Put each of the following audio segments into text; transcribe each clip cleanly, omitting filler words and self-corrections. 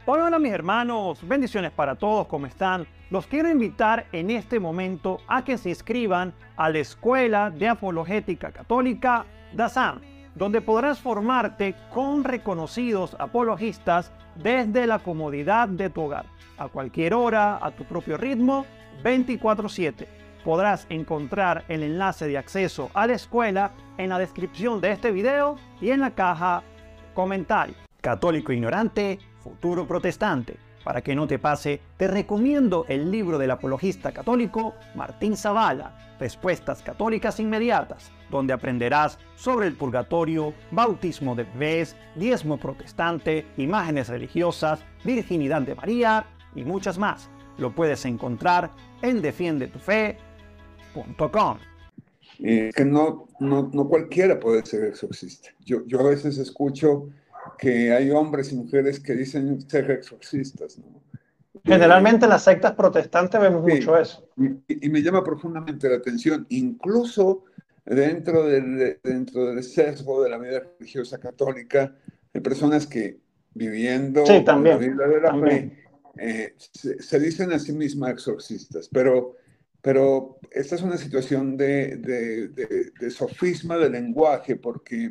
Hola mis hermanos, bendiciones para todos, ¿cómo están? Los quiero invitar en este momento a que se inscriban a la Escuela de Apologética Católica DASAM, donde podrás formarte con reconocidos apologistas desde la comodidad de tu hogar, a cualquier hora, a tu propio ritmo, 24/7. Podrás encontrar el enlace de acceso a la escuela en la descripción de este video y en la caja de comentarios. Católico ignorante, futuro protestante. Para que no te pase, te recomiendo el libro del apologista católico Martín Zavala, Respuestas Católicas Inmediatas, donde aprenderás sobre el purgatorio, bautismo de bebés, diezmo protestante, imágenes religiosas, virginidad de María y muchas más. Lo puedes encontrar en defiendetufe.com. Que no cualquiera puede ser exorcista. Yo a veces escucho que hay hombres y mujeres que dicen ser exorcistas, ¿no? Generalmente en las sectas protestantes vemos Sí, mucho eso. y me llama profundamente la atención, incluso dentro del sesgo de la vida religiosa católica, hay personas que Sí, viviendo la también, vida de la también. fe, se dicen a sí mismas exorcistas, pero esta es una situación de sofisma de lenguaje, porque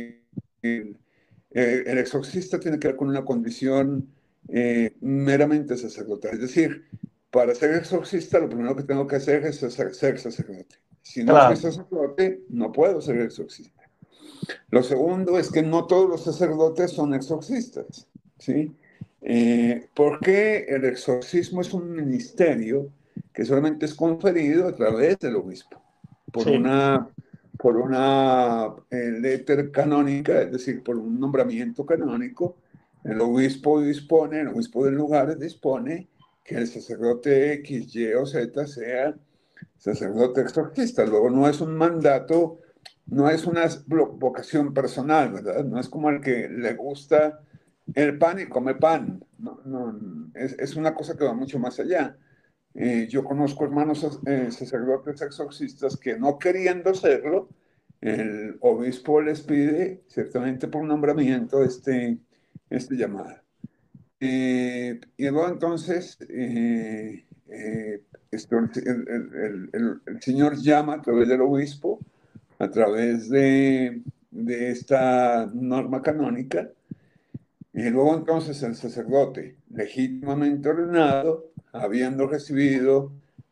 el exorcista tiene que ver con una condición meramente sacerdotal. Es decir, para ser exorcista, lo primero que tengo que hacer es ser sacerdote. Si no soy Claro. sacerdote, no puedo ser exorcista. Lo segundo es que no todos los sacerdotes son exorcistas, ¿sí? Porque el exorcismo es un ministerio que solamente es conferido a través del obispo, por Sí. una letra canónica, es decir, por un nombramiento canónico. El obispo del lugar dispone que el sacerdote X, Y o Z sea sacerdote exorcista. Luego no es un mandato, no es una vocación personal, ¿verdad? No es como el que le gusta el pan y come pan. No, no, es una cosa que va mucho más allá. Yo conozco hermanos sacerdotes exorcistas que no queriendo serlo, el obispo les pide, ciertamente por nombramiento, este llamado. Y luego entonces el Señor llama a través del obispo, a través de esta norma canónica, y luego entonces el sacerdote, legítimamente ordenado, habiendo recibido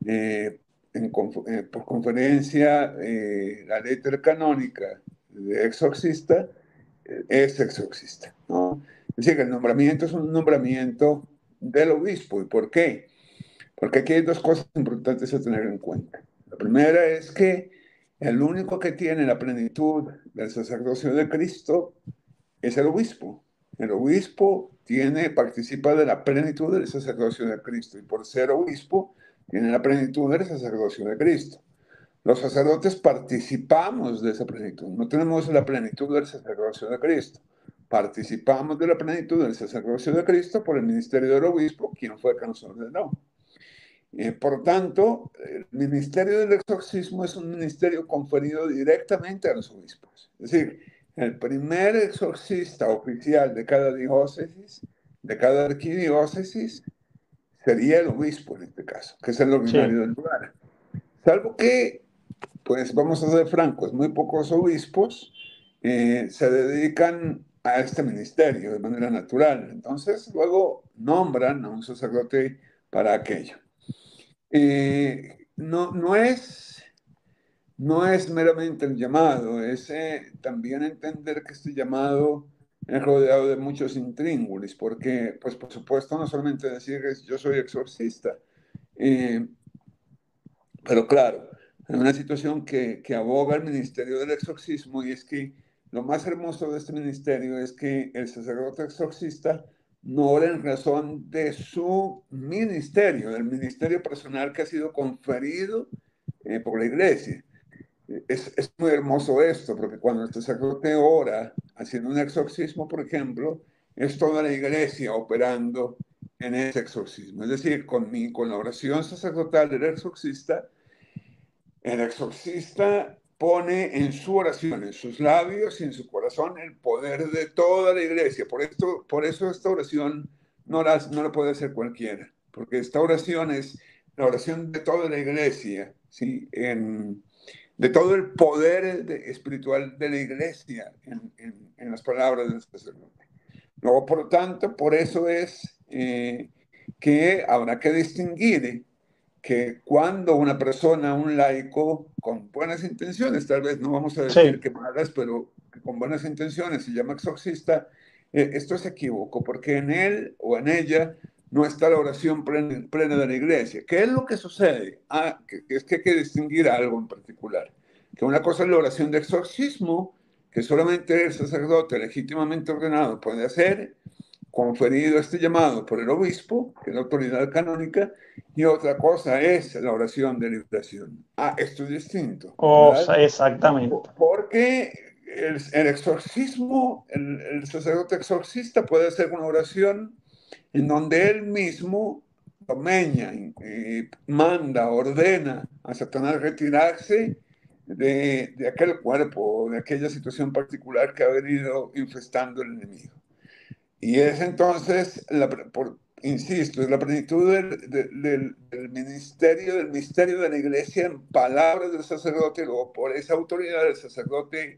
por conferencia la letra canónica de exorcista, es exorcista, ¿no? Es decir, que el nombramiento es un nombramiento del obispo. ¿Y por qué? Porque aquí hay dos cosas importantes a tener en cuenta. La primera es que el único que tiene la plenitud del sacerdocio de Cristo es el obispo. El obispo participa de la plenitud del sacerdocio de Cristo, y por ser obispo tiene la plenitud del sacerdocio de Cristo. Los sacerdotes participamos de esa plenitud, no tenemos la plenitud del sacerdocio de Cristo. Participamos de la plenitud del sacerdocio de Cristo por el ministerio del obispo, quien fue que nos ordenó. Por tanto, el ministerio del exorcismo es un ministerio conferido directamente a los obispos. Es decir, el primer exorcista oficial de cada diócesis, de cada arquidiócesis, sería el obispo en este caso, que es el Sí. ordinario del lugar. Salvo que, pues vamos a ser francos, muy pocos obispos se dedican a este ministerio de manera natural. Entonces, luego nombran a un sacerdote para aquello. No es meramente el llamado, es también entender que este llamado es rodeado de muchos intríngulis, porque, pues por supuesto, no solamente decir yo soy exorcista, eh, pero claro, hay una situación que aboga el ministerio del exorcismo, y es que lo más hermoso de este ministerio es que el sacerdote exorcista no ora en razón de su ministerio, del ministerio personal que ha sido conferido por la iglesia. Es muy hermoso esto, porque cuando el sacerdote ora haciendo un exorcismo, por ejemplo, es toda la iglesia operando en ese exorcismo. Es decir, con la oración sacerdotal del exorcista, el exorcista pone en su oración, en sus labios y en su corazón, el poder de toda la iglesia. Por eso esta oración no la puede hacer cualquiera, porque esta oración es la oración de toda la iglesia, ¿sí? De todo el poder espiritual de la iglesia en las palabras del sacerdote. Luego, por lo tanto, por eso es que habrá que distinguir que cuando una persona, un laico, con buenas intenciones, tal vez no vamos a decir Sí. que malas, pero que con buenas intenciones se llama exorcista, esto es equívoco, porque en él o en ella no está la oración plena de la iglesia. ¿Qué es lo que sucede? Que es que hay que distinguir algo en particular. Que una cosa es la oración de exorcismo, que solamente el sacerdote legítimamente ordenado puede hacer, conferido este llamado por el obispo, que es la autoridad canónica, y otra cosa es la oración de liberación. Esto es distinto, ¿verdad? Exactamente. Porque el exorcismo, el sacerdote exorcista puede hacer una oración en donde él mismo domeña, manda, ordena a Satanás retirarse de aquel cuerpo, de aquella situación particular que ha venido infestando el enemigo. Y es entonces, insisto, es la plenitud del ministerio, del misterio de la iglesia en palabras del sacerdote, y luego por esa autoridad del sacerdote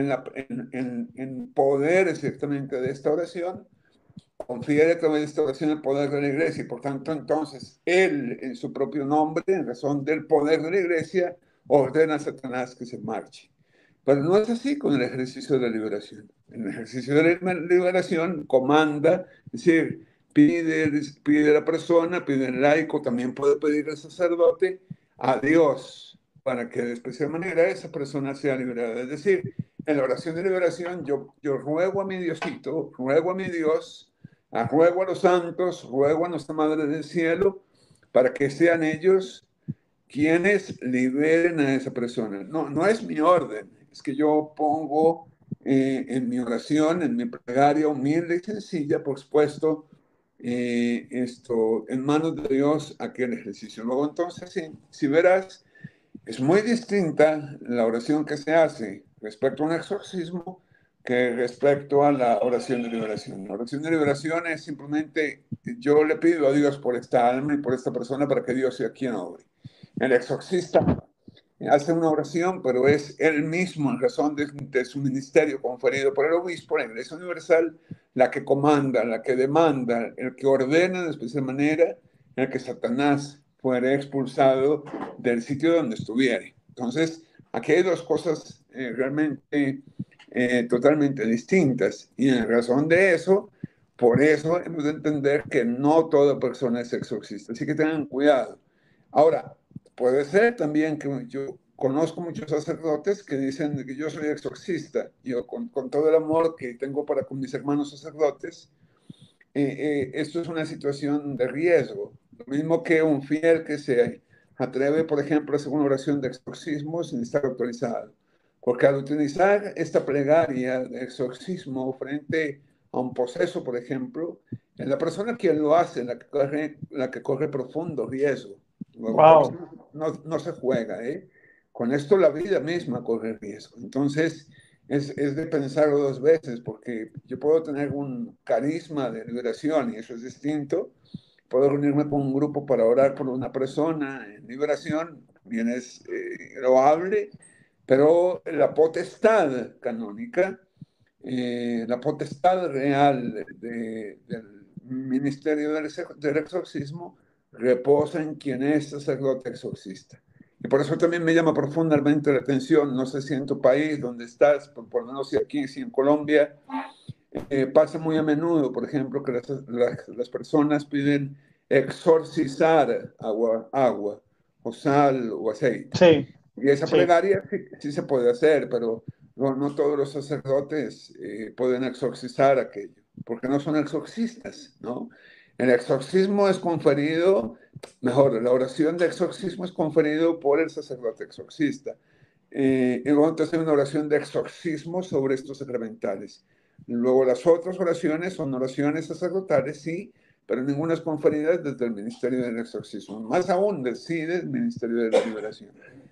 en poder ciertamente de esta oración, confiere a través de esta oración el poder de la iglesia y por tanto entonces él en su propio nombre, en razón del poder de la iglesia, ordena a Satanás que se marche. Pero no es así con el ejercicio de la liberación. En el ejercicio de la liberación comanda, es decir, pide a la persona, pide al laico, también puede pedir al sacerdote, a Dios, para que de especial manera esa persona sea liberada. Es decir, en la oración de liberación yo ruego a mi Diosito, ruego a mi Dios, ruego a los santos, ruego a nuestra Madre del Cielo, para que sean ellos quienes liberen a esa persona. No, no es mi orden, es que yo pongo en mi oración, en mi plegaria humilde y sencilla, por supuesto, esto en manos de Dios aquel ejercicio. Luego entonces, si verás, es muy distinta la oración que se hace respecto a un exorcismo que respecto a la oración de liberación. La oración de liberación es simplemente yo le pido a Dios por esta alma y por esta persona para que Dios sea quien obre. El exorcista hace una oración, pero es él mismo, en razón de su ministerio conferido por el obispo, la Iglesia Universal, la que comanda, la que demanda, el que ordena de especial manera el que Satanás fuera expulsado del sitio donde estuviere. Entonces, aquí hay dos cosas realmente totalmente distintas. Y en razón de eso, por eso hemos de entender que no toda persona es exorcista. Así que tengan cuidado. Ahora, puede ser también que yo conozco muchos sacerdotes que dicen que yo soy exorcista. Yo, con todo el amor que tengo para con mis hermanos sacerdotes, esto es una situación de riesgo. Lo mismo que un fiel que se atreve, por ejemplo, a hacer una oración de exorcismo sin estar autorizado. Porque al utilizar esta plegaria de exorcismo frente a un poseso, por ejemplo, es la persona quien lo hace la que corre profundo riesgo. Luego, por eso Wow. no se juega, ¿eh? Con esto la vida misma corre riesgo. Entonces, es de pensarlo dos veces, porque yo puedo tener un carisma de liberación y eso es distinto. Puedo reunirme con un grupo para orar por una persona en liberación, también es loable, pero la potestad canónica, la potestad real del ministerio del exorcismo reposa en quien es sacerdote exorcista. Y por eso también me llama profundamente la atención, no sé si en tu país, donde estás, por lo menos si aquí, si en Colombia, pasa muy a menudo, por ejemplo, que las personas piden exorcizar agua o sal o aceite. Sí, Y esa sí. plegaria sí se puede hacer, pero no todos los sacerdotes pueden exorcizar aquello, porque no son exorcistas, ¿no? El exorcismo es conferido, mejor, la oración de exorcismo es conferido por el sacerdote exorcista. Y luego entonces hay una oración de exorcismo sobre estos sacramentales. Luego las otras oraciones son oraciones sacerdotales, sí, pero ninguna es conferida desde el ministerio del exorcismo. Más aún, decide el ministerio de la liberación.